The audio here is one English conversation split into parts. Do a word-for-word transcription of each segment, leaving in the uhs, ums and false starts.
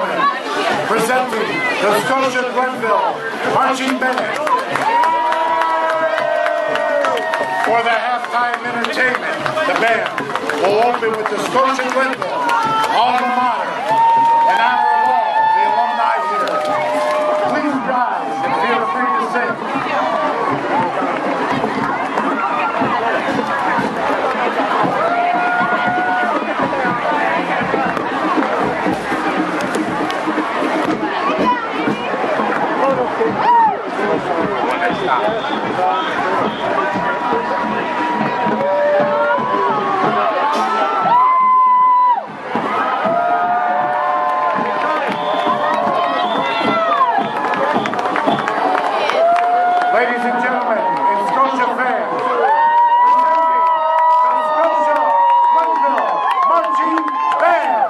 gentlemen, presenting the Scotia Glenville Marching Band. For the halftime entertainment, the band will open with the Scotia Glenville alma mater in honor of all the alumni here. Please rise and feel free to sing. Ladies and gentlemen, in Scotia fans, presenting the Scotia Glenville Marching Band.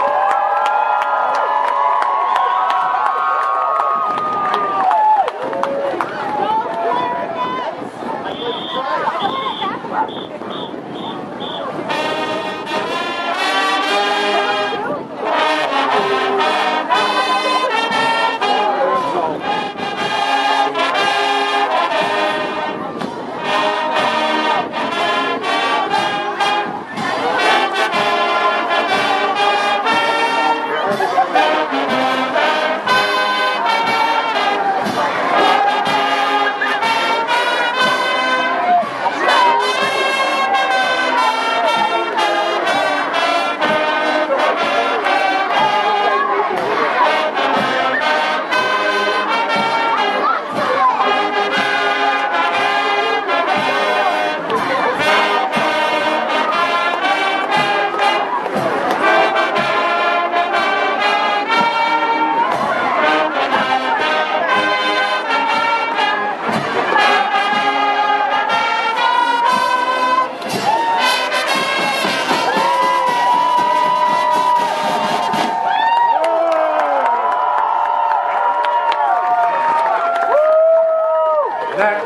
Next,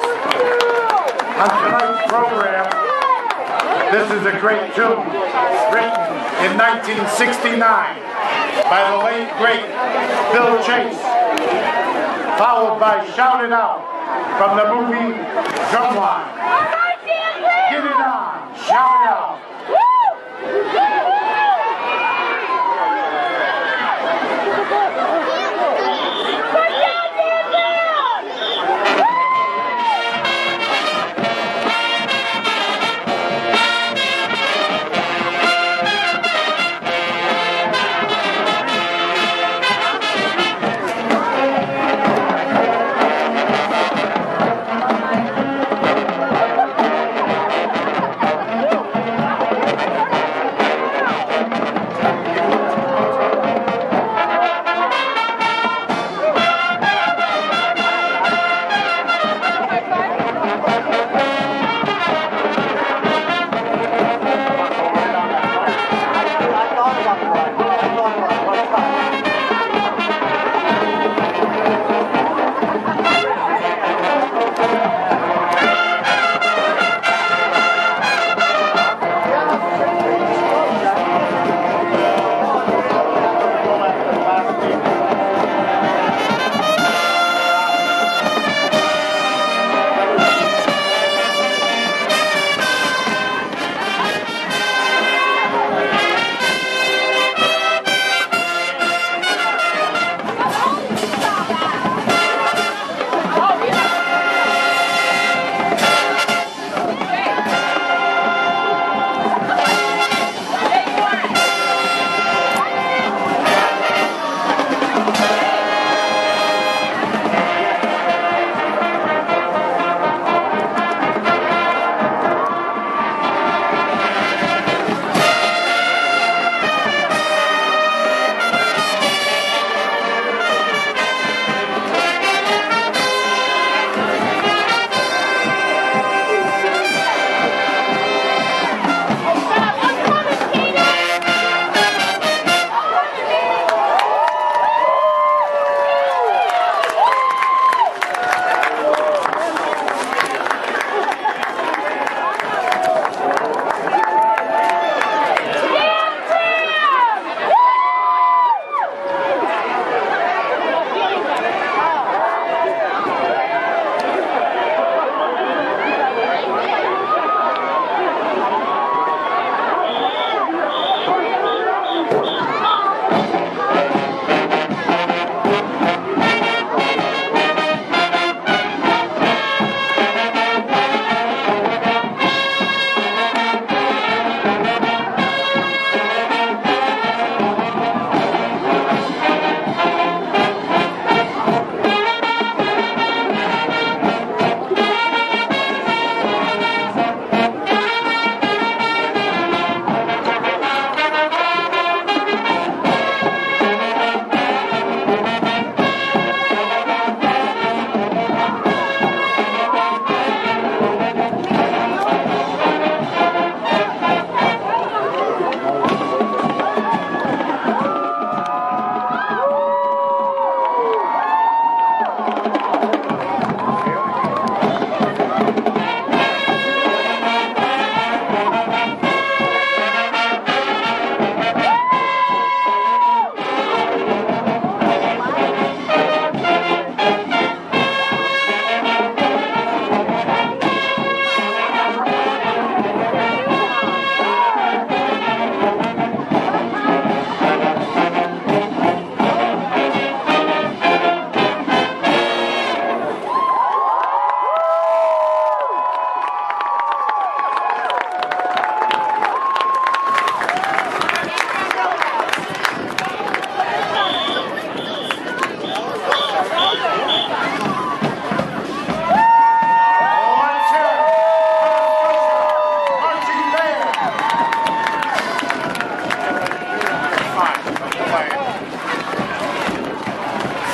on tonight's program, this is a great tune written in nineteen sixty-nine by the late, great Bill Chase, followed by Shout It Out from the movie Drumline. Get it on, shout it out. Woo!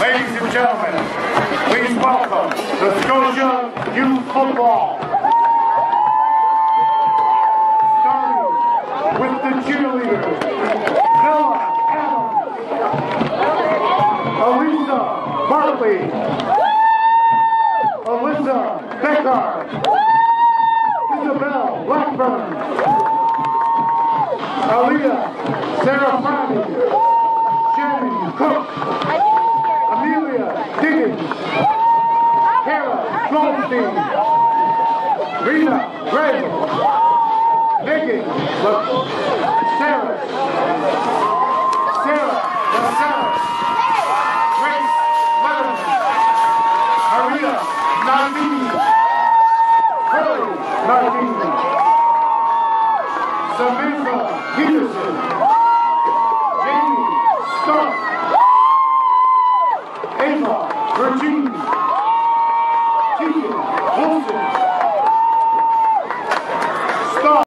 Ladies and gentlemen, please welcome the Scotia Youth Football. Starting with the cheerleaders, Bella Adams, Elisa Bartley, Alyssa Beckard, Isabel Blackburn, Aaliyah Serafani, Shannon Cook, Amelia Diggins, Kara Goldstein, Rena Gray, Megan Sarah, Sarah LaSarah, Grace Letterman, Maria Nardini, Curly Nardini, Samantha Peterson, Jamie Stark, Ava Virginia, Keegan Wilson,